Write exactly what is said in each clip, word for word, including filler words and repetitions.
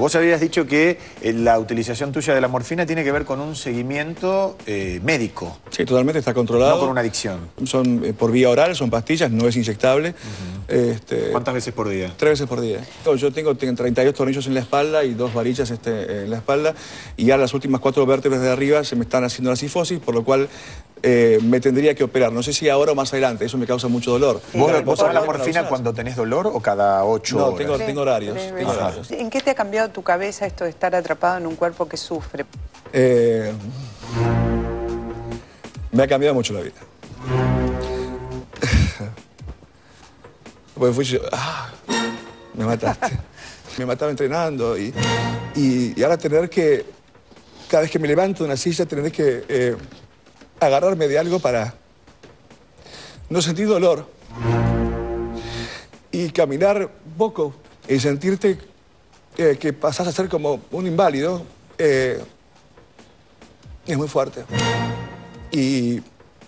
vos habías dicho que eh, la utilización tuya de la morfina tiene que ver con un seguimiento eh, médico. Sí, totalmente está controlado. No con una adicción. Son eh, por vía oral, son pastillas, no es inyectable. Uh-huh. este, ¿Cuántas veces por día? Tres veces por día. Yo tengo, tengo treinta y dos tornillos en la espalda y dos varillas este, en la espalda, y ya las últimas cuatro vértebras de arriba se me están haciendo la cifosis, por lo cual eh, me tendría que operar. No sé si ahora o más adelante, eso me causa mucho dolor. ¿Vos, ¿vos tomás la morfina cuando tenés dolor o cada ocho no, horas? Tengo, tengo horarios. Tengo horarios. ¿En qué te ha cambiado tu cabeza esto de estar atrapado en un cuerpo que sufre? Eh, me ha cambiado mucho la vida. Porque fui yo, ah, me mataste. Me mataba entrenando y, y, y ahora tener que, cada vez que me levanto de una silla, tener que eh, agarrarme de algo para no sentir dolor y caminar poco y sentirte eh, que pasás a ser como un inválido, eh, es muy fuerte. Y,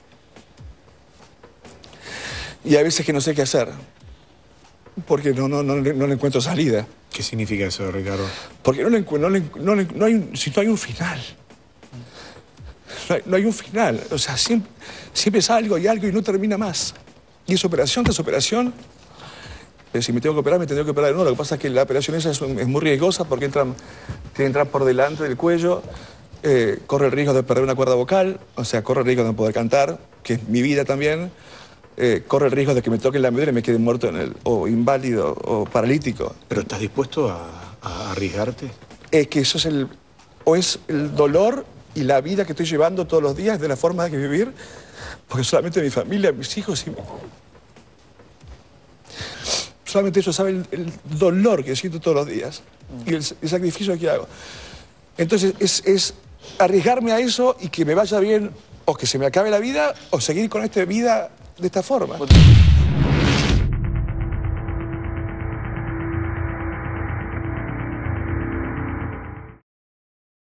y hay veces que no sé qué hacer, porque no, no, no, no le encuentro salida. ¿Qué significa eso, Ricardo? Porque no, le, no, le, no, le, no, hay, si no hay un final. No hay, no hay un final. O sea, siempre, siempre es algo y algo y no termina más. Y es operación tras operación. Pero si me tengo que operar, me tendré que operar de nuevo. Lo que pasa es que la operación esa es, es muy riesgosa porque entran, tiene que entrar por delante del cuello. Eh, corre el riesgo de perder una cuerda vocal. O sea, corre el riesgo de no poder cantar, que es mi vida también. Eh, corre el riesgo de que me toquen la medula y me quede muerto en el, o inválido o paralítico. ¿Pero estás dispuesto a, a arriesgarte? Es que eso es el... O es el dolor y la vida que estoy llevando todos los días, de la forma de vivir, porque solamente mi familia, mis hijos y mi... Solamente ellos saben el, el dolor que siento todos los días y el, el sacrificio que hago. Entonces es, es arriesgarme a eso y que me vaya bien, o que se me acabe la vida, o seguir con esta vida de esta forma.